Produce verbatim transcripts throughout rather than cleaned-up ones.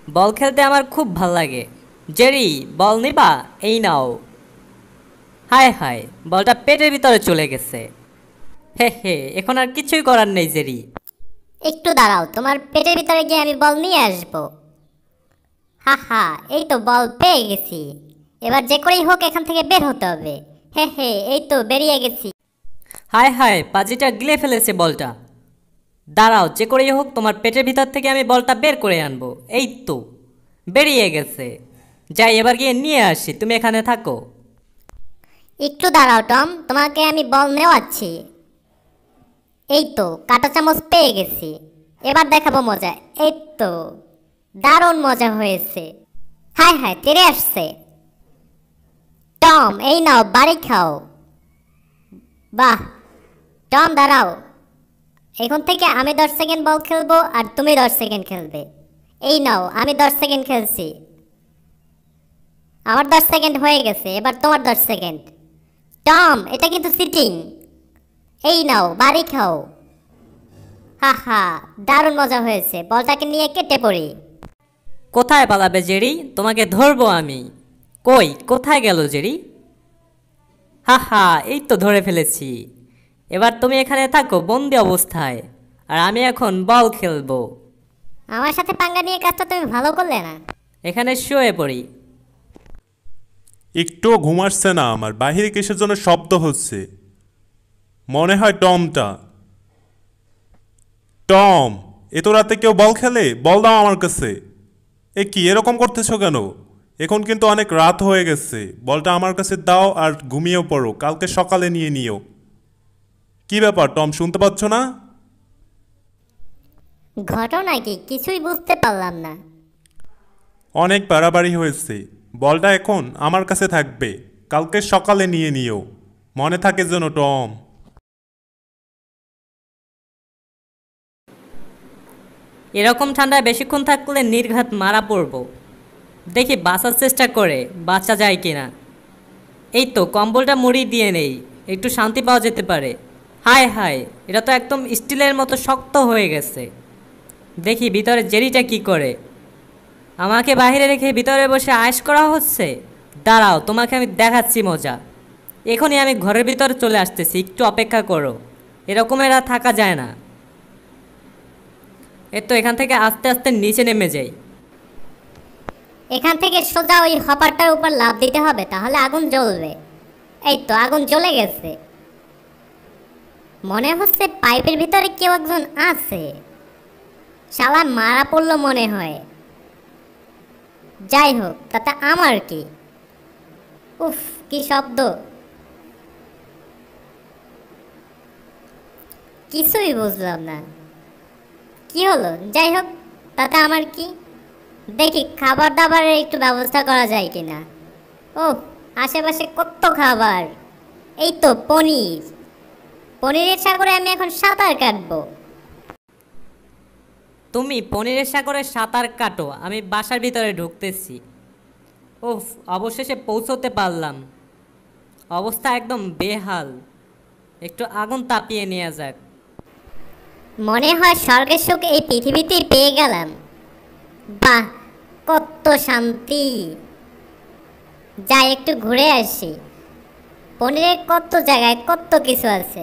বল খেলতে আমার খুব ভাল লাগে। জেরি, বল নিবা? এই নাও। হায় হায়, বলটা পেটের ভিতরে চলে গেছে। হে হে, এখন আর কিছুই করার নেই জেরি। একটু দাঁড়াও, তোমার পেটের ভিতরে গিয়ে আমি বল নিয়ে আসবো। হা হা, এই তো বল পেয়ে গেছি। এবার যে করেই হোক এখান থেকে বের হতে হবে। হে হে, এই তো বেরিয়ে গেছি। হায় হায়, পাজিটা গিলে ফেলেছে বলটা। দাঁড়াও, যে করেই হোক তোমার পেটের ভিতর থেকে আমি বলটা বের করে আনবো। এই তো বেরিয়ে গেছে। যাই, এবার গিয়ে নিয়ে আসি, তুমি এখানে থাকো। একটু দাঁড়াও টম, তোমাকে আমি বল নেওয়াচ্ছি। এই তো কাঁটা চামচ পেয়ে গেছি। এবার দেখাবো মজা। এই তো দারুণ মজা হয়েছে। হায় হায়, তেরে আসছে। টম, এই নাও, বাড়ি খাও। বাহ, টম দাঁড়াও। এখন থেকে আমি দশ সেকেন্ড বল খেলবো আর তুমি দশ সেকেন্ড খেলবে। এই নাও, আমি দশ সেকেন্ড খেলছি। আমার দশ সেকেন্ড হয়ে গেছে, এবার তোমার দশ সেকেন্ড। টম, এটা কিন্তু চিটিং। এই নাও, বাড়ি খাও। হা হা, দারুণ মজা হয়েছে। বলটাকে নিয়ে কেটে পড়ি। কোথায় পালাবে জেরি? তোমাকে ধরবো আমি। কই, কোথায় গেল জেরি? হা হা, এই তো ধরে ফেলেছি। এবার তুমি এখানে থাকো বন্দি অবস্থায়, আর আমি এখন বল খেলবো। আমার সাথে পাঙ্গা নিয়ে কাজটা তুমি ভালো করলে না। এখানে শুয়ে পড়ি। একটুও ঘুম আসছে না আমার। বাহিরে কিসের জন্য শব্দ হচ্ছে? মনে হয় টমটা। টম, এত রাতে কেউ বল খেলে? বল দাও আমার কাছে। এ কি এরকম করতেছো কেন? এখন কিন্তু অনেক রাত হয়ে গেছে। বলটা আমার কাছে দাও আর ঘুমিয়েও পড়ো, কালকে সকালে নিয়ে নিও। কি ব্যাপার টম, শুনতে পাচ্ছ না? ঘটনা কি কিছুই বুঝতে পারলাম না। অনেক বাড়াবাড়ি হয়েছে। বলটা এখন আমার কাছে থাকবে, কালকে সকালে নিয়ে নিও। মনে থাকে যেন টম। এরকম ঠান্ডায় বেশিক্ষণ থাকলে নির্ঘাত মারা পড়ব। দেখি বাঁচার চেষ্টা করে বাঁচা যায় কিনা। এই তো কম্বলটা মুড়ি দিয়ে নেই, একটু শান্তি পাওয়া যেতে পারে। হায় হায়, এটা তো একদম স্টিলের মতো শক্ত হয়ে গেছে। দেখি ভিতরে জেরিটা কি করে। আমাকে বাইরে রেখে ভিতরে বসে আয়েশ করা হচ্ছে। দাঁড়াও, তোমাকে আমি দেখাচ্ছি মজা। এখনই আমি ঘরের ভিতরে চলে আসতেছি, একটু অপেক্ষা করো। এরকমের আর থাকা যায় না। এর তো এখান থেকে আস্তে আস্তে নিচে নেমে যাই। এখান থেকে সোজা ওই হপারটার উপর লাফ দিতে হবে, তাহলে আগুন জ্বলবে। এই তো আগুন জ্বলে গেছে। মনে হচ্ছে পাইপের ভিতরে কেউ একজন আছে। শালা মারা পড়লো মনে হয়। যাই হোক, তাতে আমার কি। উফ, কি শব্দ! কিছুই বুঝলাম না কি হলো। যাই হোক, তাতে আমার কি। দেখি খাবার দাবারের একটু ব্যবস্থা করা যায় কিনা। ও, আশেপাশে কত খাবার। এই তো পনির। পনিরের সাগরে আমি এখন সাঁতার কাটবো। তুমি পনিরের সাগরে সাঁতার কাটো, আমি বাসার ভিতরে ঢুকতেছি। উফ, অবশেষে পৌঁছতে পারলাম। অবস্থা একদম বেহাল। একটু আগুন তাপিয়ে নেওয়া যাক। মনে হয় স্বর্গের সুখ এই পৃথিবীতেই পেয়ে গেলাম। বাহ, কত শান্তি! যাই একটু ঘুরে আসি। পনিরের কত জায়গায় কত কিছু আছে।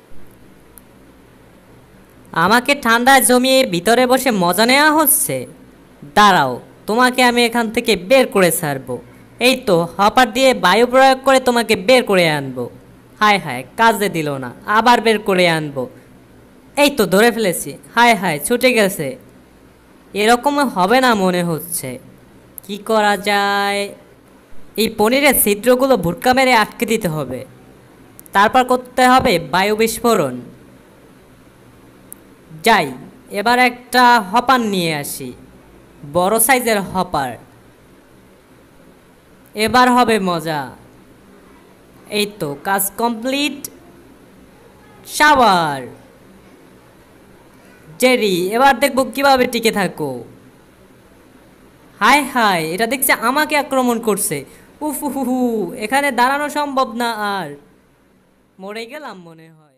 আমাকে ঠান্ডায় জমিয়ে ভিতরে বসে মজা নেওয়া হচ্ছে। দাঁড়াও, তোমাকে আমি এখান থেকে বের করে ছাড়বো। এই তো হপার দিয়ে বায়ু প্রয়োগ করে তোমাকে বের করে আনবো। হায় হায়, কাজে দিল না, আবার বের করে আনবো। এই তো ধরে ফেলেছি। হায় হায়, ছুটে গেছে। এরকম হবে না মনে হচ্ছে। কি করা যায়? এই পনিরের ছিদ্রগুলো ভুটকা মেরে আটকে দিতে হবে। তারপর করতে হবে বায়ু বিস্ফোরণ। যাই, এবার একটা হপার নিয়ে আসি, বড় সাইজের হপার। এবার হবে মজা। এই তো কাজ কমপ্লিট। শাওয়ার। জেরি, এবার দেখবো কিভাবে টিকে থাকো। হায় হায়, এটা দেখছে আমাকে আক্রমণ করছে। উফ হু হু, এখানে দাঁড়ানো সম্ভব না আর। মরে গেলাম মনে হয়।